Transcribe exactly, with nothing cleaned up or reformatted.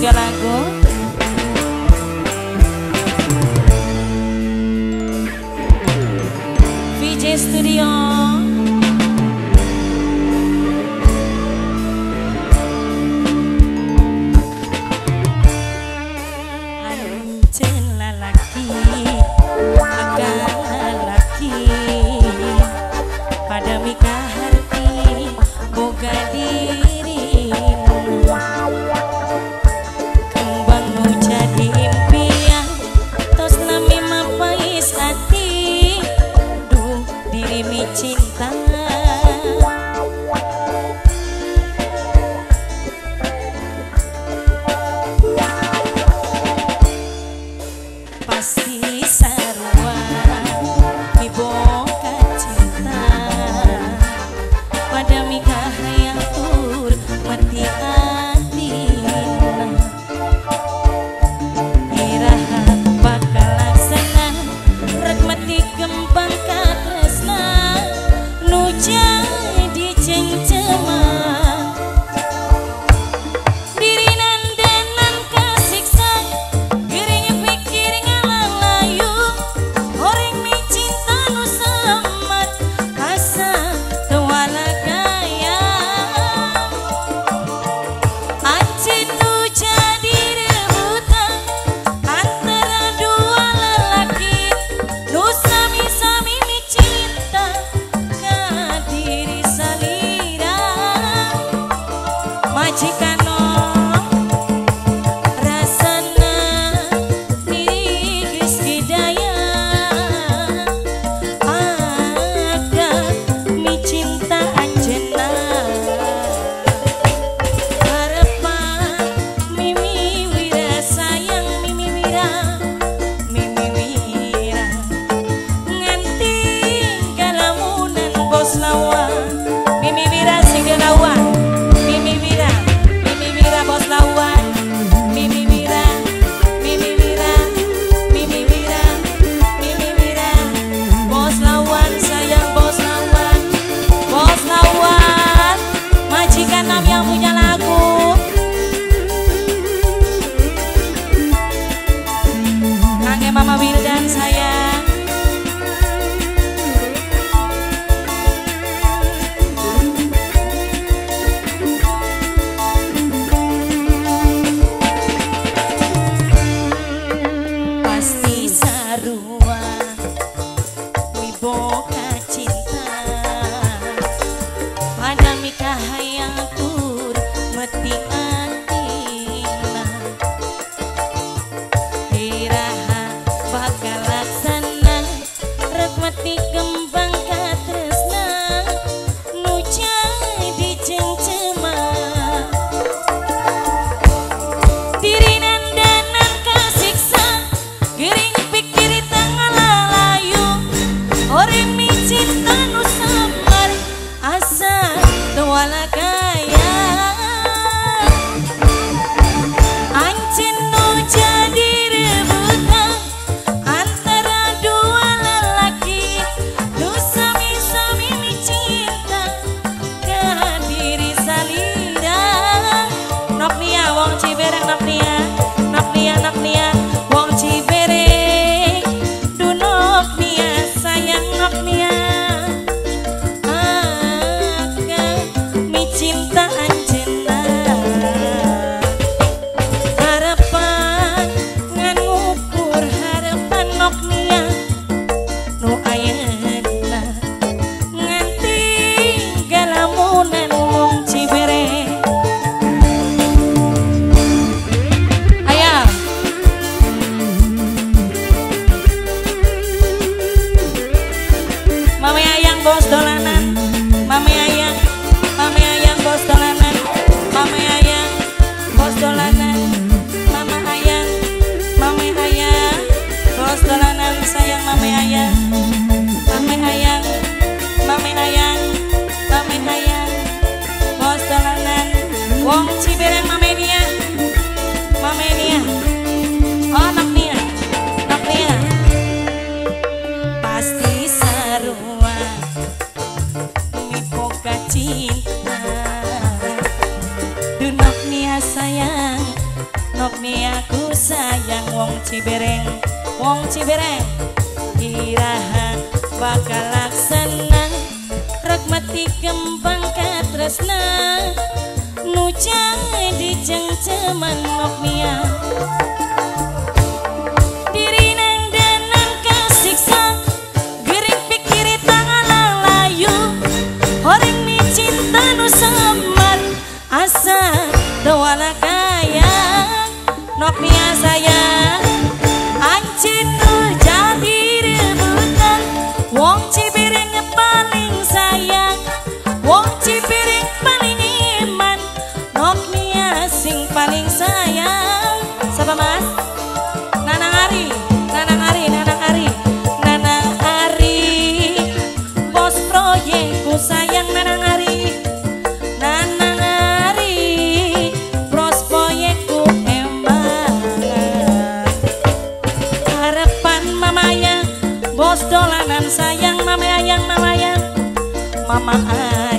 studio lagu. V J Studio. Ancen lalaki, akan lalaki, pada mikah harti boga diri. Kembang nu jadi impian, tos nami mapais hati, duh diri mi cinta. Pasti sarua mi boga cinta, pada mikah yang tur mati adina. Iraha bakal laksana rek mati kembang katresna nu jadi cengcema. Diri nandanan kasiksa gering pikir ngalayu, orang mi cinta nu samar asa tewala gaya. Anci tu jadi rebutan antara dua lelaki nu sami-sami mi cinta ka diri salira. Majikano rasana diri geus hidaya, ada mi cinta anjeunna. Harapan mimi wira sayang mimi wira, mimi wira nganti kalamunan bos lawan. Mimi wira siga lawan, mimi wira, mimi wira bos lawan. Mimi wira, mimi wira, mimi wira, mimi wira bos lawan, sayang bos lawan, bos lawan. Majikan nam yang punya lagu, Kangge Mama Wildan sayang. Pasti sarua mi boga cinta, pada mikah yang tur mati atina. Iraha bakal laksana Cibereng, wong Cibereng kiraha bakal laksana rek mati kembang katresna nu jadi cengceman Nokmia diri nang danan kasiksa giring pikiri tangan layu horeng ni cinta nu samar asa dewala kaya Nokmia sayang ancin tuh jadi rebutan wong Cibereng paling sayang wong Cibereng paling iman Nokmia sing paling sayang siapa mas? Nanang Ari, Nanang Ari, Nanang Ari, Nanang Ari bos proyekku sayang Nanang Ari Nanang Ari bos proyekku emang harapan mamanya bos dolanan sayang mama ayang mama ayang mama ayang